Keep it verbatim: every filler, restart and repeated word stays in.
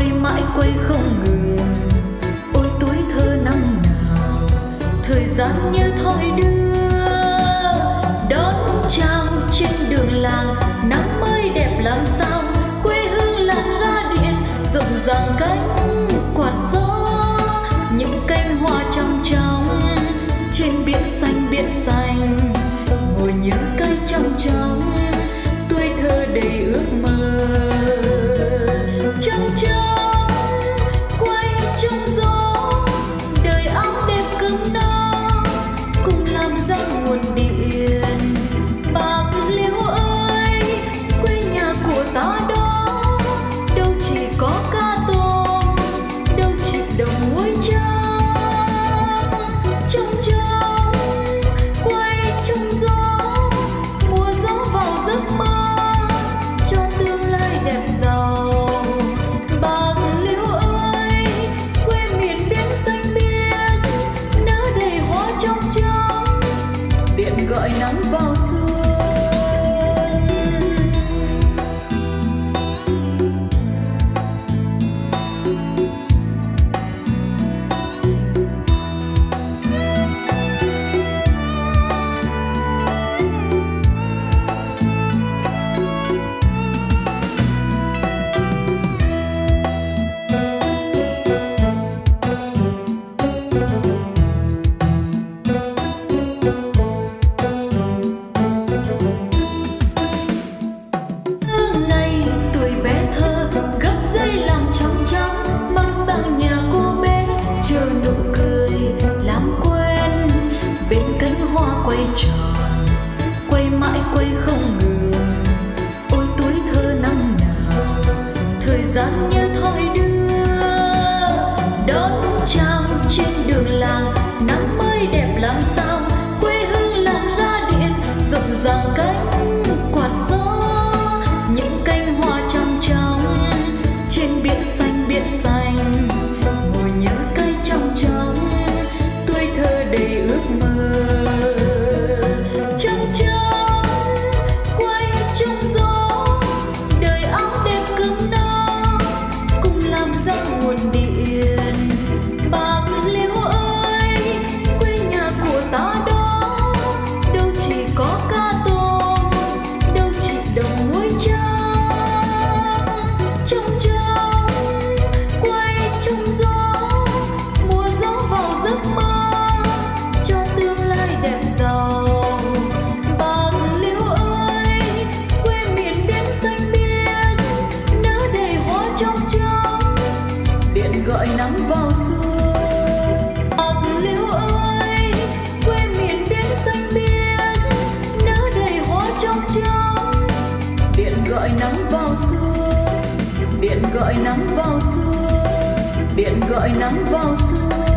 quay mãi quay không ngừng. Ôi tuổi thơ năm nào thời gian như thoi đưa, đón chào trên đường làng nắng mới đẹp làm sao. Quê hương làng ra điện rộn ràng cánh quạt gió, những cánh hoa trong trong trên biển xanh biển xanh. Ngồi nhớ cây trong trong tuổi thơ đầy ước mơ. Trong trong quay trong gió, đời áo đẹp cơm no cùng làm ra nguồn điện. Bạc Liêu ơi, quê nhà của ta đó, đâu chỉ có cá tôm, đâu chỉ đồng muối trắng. Trong trong quay trong gió, mùa gió vào giấc mơ cho tương lai đẹp giàu. Bạc Liêu ơi, quê miền biên xanh biếc nở đầy hoa trong trong, điện gọi nắng vào xuân. Quay tròn, quay mãi quay không ngừng. Ôi tuổi thơ năm nào thời gian như thoi đưa, đón chào trên đường làng nắng mới đẹp làm sao. Quê hương làng ra điện rộn ràng cánh quạt gió, những cánh hoa trong trong trên biển xanh biển xanh. Ngồi nhớ cây trong trong tuổi thơ đầy ước mơ. Trong trong quay trong gió, đời áo đẹp cơm no cùng làm ra nguồn điện. Bạc Liêu ơi, quê nhà của ta đó, đâu chỉ có cá tôm, đâu chỉ đồng muối trắng. Trong trong quay trong gió, mùa gió vào giấc mơ cho tương lai đẹp giàu. Gọi nắng vào xuân. Bạc Liêu ơi, quê miền biên xanh biếc nở đầy hoa trong trong, điện gọi nắng vào xuân, điện gọi nắng vào xuân, điện gọi nắng vào xuân.